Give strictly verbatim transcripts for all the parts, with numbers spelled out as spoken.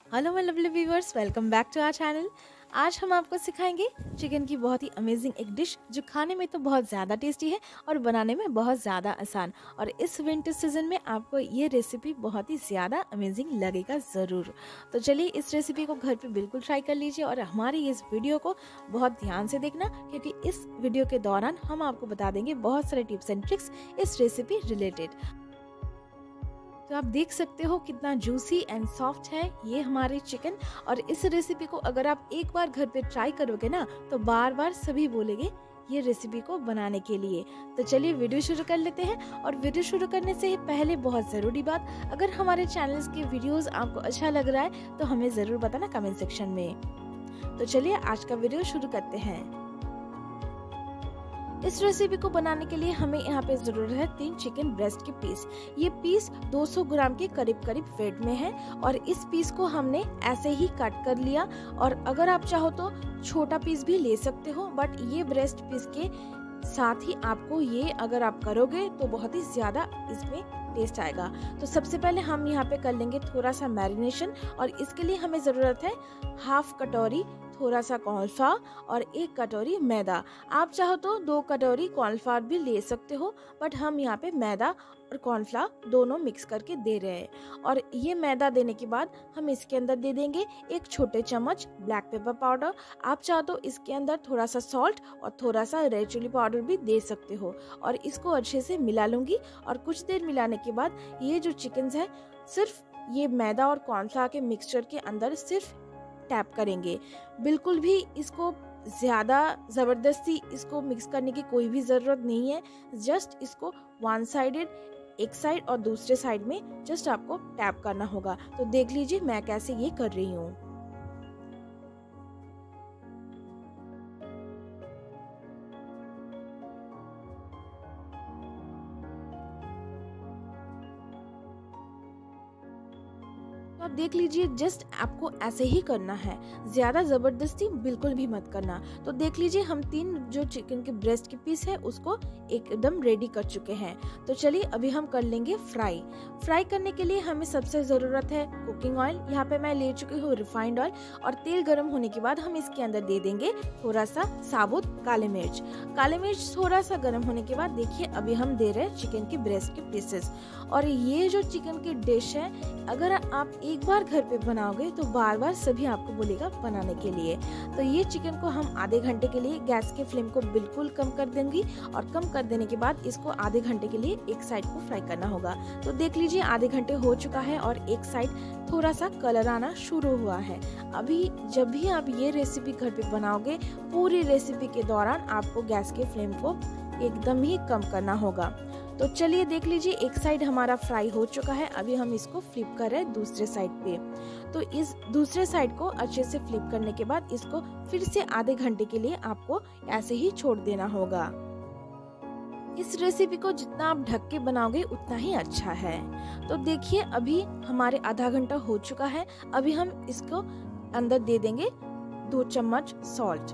Hello my lovely viewers, welcome back to our channel. आज हम आपको सिखाएंगे चिकन की बहुत ही अमेजिंग एक डिश जो खाने में तो बहुत ज़्यादा टेस्टी है और बनाने में बहुत ज़्यादा आसान। और इस विंटर सीजन में आपको ये रेसिपी बहुत ही ज़्यादा अमेजिंग लगेगा ज़रूर। तो चलिए इस रेसिपी को घर पे बिल्कुल ट्राई कर लीजिए और हमारी इस वीडियो को बहुत ध्यान से देखना, क्योंकि इस वीडियो के दौरान हम आपको बता देंगे बहुत सारे टिप्स एंड ट्रिक्स इस रेसिपी रिलेटेड। तो आप देख सकते हो कितना जूसी एंड सॉफ्ट है ये हमारे चिकन। और इस रेसिपी को अगर आप एक बार घर पे ट्राई करोगे ना तो बार बार सभी बोलेंगे ये रेसिपी को बनाने के लिए। तो चलिए वीडियो शुरू कर लेते हैं। और वीडियो शुरू करने से पहले बहुत ज़रूरी बात, अगर हमारे चैनल्स के वीडियोस आपको अच्छा लग रहा है तो हमें ज़रूर बताना कमेंट सेक्शन में। तो चलिए आज का वीडियो शुरू करते हैं। इस रेसिपी को बनाने के लिए हमें यहाँ पे जरूरत है तीन चिकन ब्रेस्ट के पीस। ये पीस दो सौ ग्राम के करीब करीब वेट में है और इस पीस को हमने ऐसे ही कट कर लिया। और अगर आप चाहो तो छोटा पीस भी ले सकते हो, बट ये ब्रेस्ट पीस के साथ ही आपको ये अगर आप करोगे तो बहुत ही ज्यादा इसमें टेस्ट आएगा। तो सबसे पहले हम यहाँ पे कर लेंगे थोड़ा सा मैरिनेशन। और इसके लिए हमें जरूरत है हाफ कटोरी थोड़ा सा कॉर्नफ्लावर और एक कटोरी मैदा। आप चाहो तो दो कटोरी कॉर्नफ्लावर भी ले सकते हो, बट हम यहाँ पे मैदा और कॉर्नफ्लावर दोनों मिक्स करके दे रहे हैं। और ये मैदा देने के बाद हम इसके अंदर दे देंगे एक छोटे चम्मच ब्लैक पेपर पाउडर। आप चाहो तो इसके अंदर थोड़ा सा सॉल्ट और थोड़ा सा रेड चिली पाउडर भी दे सकते हो। और इसको अच्छे से मिला लूंगी। और कुछ देर मिलाने के बाद ये जो चिकन है सिर्फ ये मैदा और कॉर्नफ्लावर के मिक्सचर के अंदर सिर्फ टैप करेंगे। बिल्कुल भी इसको ज़्यादा ज़बरदस्ती इसको मिक्स करने की कोई भी ज़रूरत नहीं है। जस्ट इसको वन साइडेड एक साइड और दूसरे साइड में जस्ट आपको टैप करना होगा। तो देख लीजिए मैं कैसे ये कर रही हूँ। तो आप देख लीजिए जस्ट आपको ऐसे ही करना है, ज्यादा जबरदस्ती बिल्कुल भी मत करना। तो देख लीजिए हम तीन जो चिकन के ब्रेस्ट के पीस है उसको एकदम रेडी कर चुके हैं। तो चलिए अभी हम कर लेंगे फ्राई। फ्राई करने के लिए हमें सबसे जरूरत है कुकिंग ऑयल। यहाँ पे मैं ले चुकी हूँ रिफाइंड ऑयल। और तेल गर्म होने के बाद हम इसके अंदर दे देंगे थोड़ा सा साबुत काले मिर्च। काले मिर्च थोड़ा सा गर्म होने के बाद देखिए अभी हम दे रहे हैं चिकन के ब्रेस्ट के पीसेस। और ये जो चिकन की डिश है अगर आप एक बार घर पे बनाओगे तो बार बार सभी आपको बोलेगा बनाने के लिए। तो ये चिकन को हम आधे घंटे के लिए गैस के फ्लेम को बिल्कुल कम कर देंगी। और कम कर देने के बाद इसको आधे घंटे के लिए एक साइड को फ्राई करना होगा। तो देख लीजिए आधे घंटे हो चुका है और एक साइड थोड़ा सा कलर आना शुरू हुआ है। अभी जब भी आप ये रेसिपी घर पे बनाओगे पूरी रेसिपी के दौरान आपको गैस के फ्लेम को एकदम ही कम करना होगा। तो चलिए देख लीजिए एक साइड हमारा फ्राई हो चुका है। अभी हम इसको फ्लिप कर रहे हैं दूसरे साइड पे। तो इस दूसरे साइड को अच्छे से फ्लिप करने के बाद इसको फिर से आधे घंटे के लिए आपको ऐसे ही छोड़ देना होगा। इस रेसिपी को जितना आप ढक के बनाओगे उतना ही अच्छा है। तो देखिए अभी हमारे आधा घंटा हो चुका है। अभी हम इसको अंदर दे देंगे दो चम्मच सॉल्ट।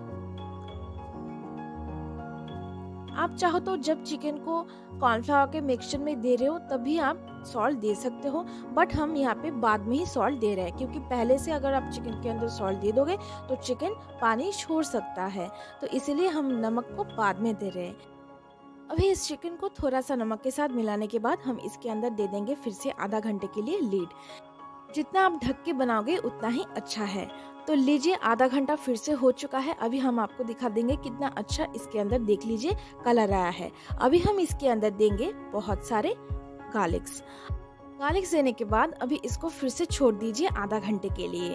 आप चाहो तो जब चिकन को कॉर्नफ्लावर के मिक्सचर में दे रहे हो तभी आप सॉल्ट दे सकते हो, बट हम यहाँ पे बाद में ही सॉल्ट दे रहे हैं, क्योंकि पहले से अगर आप चिकन के अंदर सॉल्ट दे दोगे तो चिकन पानी छोड़ सकता है। तो इसीलिए हम नमक को बाद में दे रहे हैं। अभी इस चिकन को थोड़ा सा नमक के साथ मिलाने के बाद हम इसके अंदर दे देंगे फिर से आधा घंटे के लिए लीड। जितना आप ढक के बनाओगे उतना ही अच्छा है। तो लीजिए आधा घंटा फिर से हो चुका है। अभी हम आपको दिखा देंगे कितना अच्छा इसके अंदर देख लीजिए कलर आया है। अभी हम इसके अंदर देंगे बहुत सारे गार्लिक्स। गार्लिक्स देने के बाद अभी इसको फिर से छोड़ दीजिए आधा घंटे के लिए।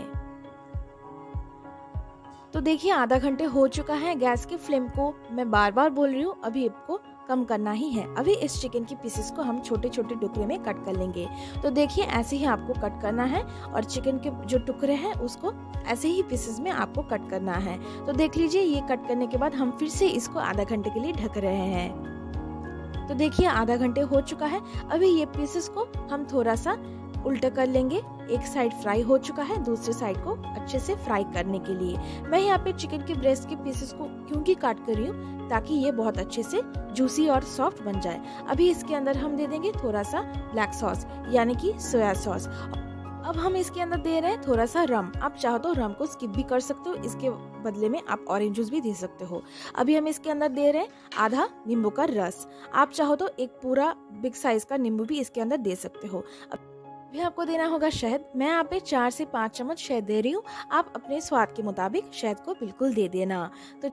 तो देखिए आधा घंटे हो चुका है। गैस के फ्लेम को मैं बार बार बोल रही हूँ अभी आपको कम करना ही है। अभी इस चिकन की पीसेस को हम छोटे छोटे टुकड़े में कट कर लेंगे। तो देखिए ऐसे ही आपको कट करना है और चिकन के जो टुकड़े हैं उसको ऐसे ही पीसेस में आपको कट करना है। तो देख लीजिए ये कट करने के बाद हम फिर से इसको आधा घंटे के लिए ढक रहे हैं। तो देखिए आधा घंटे हो चुका है। अभी ये पीसेस को हम थोड़ा सा उल्टा कर लेंगे। एक साइड फ्राई हो चुका है, दूसरे साइड को अच्छे से फ्राई करने के लिए मैं यहाँ पे चिकन के ब्रेस्ट के पीसेस को क्योंकि काट कर रही हूँ ताकि ये बहुत अच्छे से जूसी और सॉफ्ट बन जाए। अभी इसके अंदर हम दे देंगे थोड़ा सा ब्लैक सॉस यानी कि सोया सॉस। अब हम इसके अंदर दे रहे हैं थोड़ा सा रम। आप चाहो तो रम को स्किप भी कर सकते हो, इसके बदले में आप ऑरेंज जूस भी दे सकते हो। अभी हम इसके अंदर दे रहे हैं आधा नींबू का रस। आप चाहो तो एक पूरा बिग साइज का नींबू भी इसके अंदर दे सकते हो। अभी आपको देना होगा शहद। मैं यहाँ पे चार से पाँच चम्मच शहद दे रही हूँ। आप अपने स्वाद के मुताबिक शहद को बिल्कुल दे देना। तो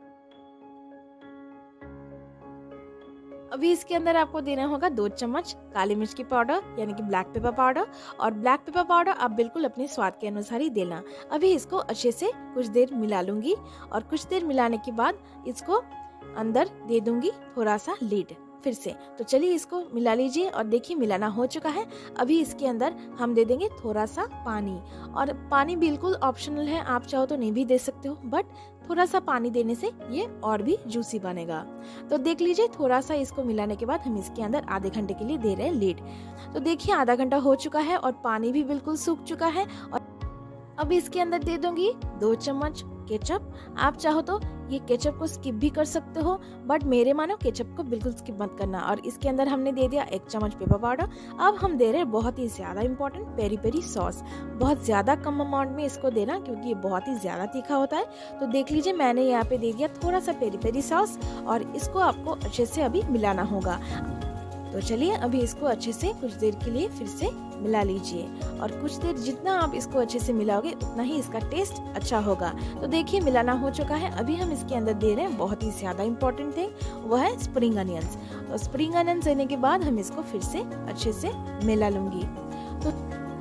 अभी इसके अंदर आपको देना होगा दो चम्मच काली मिर्च की पाउडर यानी कि ब्लैक पेपर पाउडर, और ब्लैक पेपर पाउडर आप बिल्कुल अपने स्वाद के अनुसार ही देना। अभी इसको अच्छे से कुछ देर मिला लूंगी और कुछ देर मिलाने के बाद इसको अंदर दे दूंगी थोड़ा सा लीड फिर से। तो चलिए इसको मिला लीजिए और देखिए मिलाना हो चुका है। अभी इसके अंदर हम दे देंगे थोड़ा सा पानी, और पानी बिल्कुल ऑप्शनल है, आप चाहो तो नहीं भी दे सकते हो, बट थोड़ा सा पानी देने से ये और भी जूसी बनेगा। तो देख लीजिए थोड़ा सा इसको मिलाने के बाद हम इसके अंदर आधे घंटे के लिए दे रहे हैं लीड। तो देखिए आधा घंटा हो चुका है और पानी भी बिल्कुल सूख चुका है। और अब इसके अंदर दे दूंगी दो चम्मच केचप। आप चाहो तो ये केचप को स्किप भी कर सकते हो, बट मेरे मानो केचप को बिल्कुल स्किप मत करना। और इसके अंदर हमने दे दिया एक चम्मच पेपर पाउडर। अब हम दे रहे हैं बहुत ही ज्यादा इंपॉर्टेंट पेरी पेरी सॉस। बहुत ज्यादा कम अमाउंट में इसको देना क्योंकि ये बहुत ही ज्यादा तीखा होता है। तो देख लीजिए मैंने यहाँ पे दे दिया थोड़ा सा पेरी पेरी सॉस, और इसको आपको अच्छे से अभी मिलाना होगा। तो चलिए अभी इसको अच्छे से कुछ देर के लिए फिर से मिला लीजिए, और कुछ देर जितना आप इसको अच्छे से मिलाओगे उतना ही इसका टेस्ट अच्छा होगा। तो देखिए मिलाना हो चुका है। अभी हम इसके अंदर दे रहे हैं बहुत ही ज्यादा इंपॉर्टेंट थिंग, वो है स्प्रिंग अनियंस। तो स्प्रिंग अनियंस देने के बाद हम इसको फिर से अच्छे से मिला लूंगी। तो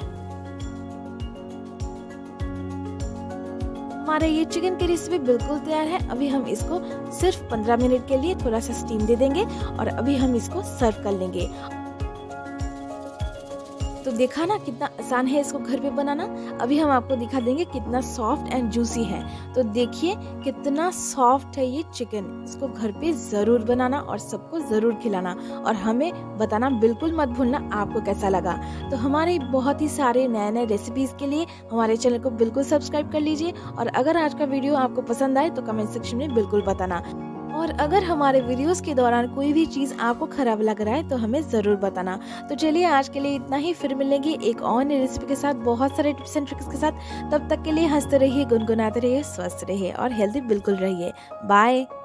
हमारा ये चिकन की रेसिपी बिल्कुल तैयार है। अभी हम इसको सिर्फ पंद्रह मिनट के लिए थोड़ा सा स्टीम दे देंगे और अभी हम इसको सर्व कर लेंगे। तो देखा ना कितना आसान है इसको घर पे बनाना। अभी हम आपको दिखा देंगे कितना सॉफ्ट एंड जूसी है। तो देखिए कितना सॉफ्ट है ये चिकन। इसको घर पे जरूर बनाना और सबको जरूर खिलाना, और हमें बताना बिल्कुल मत भूलना आपको कैसा लगा। तो हमारे बहुत ही सारे नए नए रेसिपीज के लिए हमारे चैनल को बिल्कुल सब्सक्राइब कर लीजिए, और अगर आज का वीडियो आपको पसंद आए तो कमेंट सेक्शन में बिल्कुल बताना। और अगर हमारे वीडियोस के दौरान कोई भी चीज़ आपको खराब लग रहा है तो हमें ज़रूर बताना। तो चलिए आज के लिए इतना ही, फिर मिलेंगे एक और नई रेसिपी के साथ, बहुत सारे टिप्स एंड ट्रिक्स के साथ। तब तक के लिए हंसते रहिए, गुनगुनाते रहिए, स्वस्थ रहिए और हेल्दी बिल्कुल रहिए। बाय।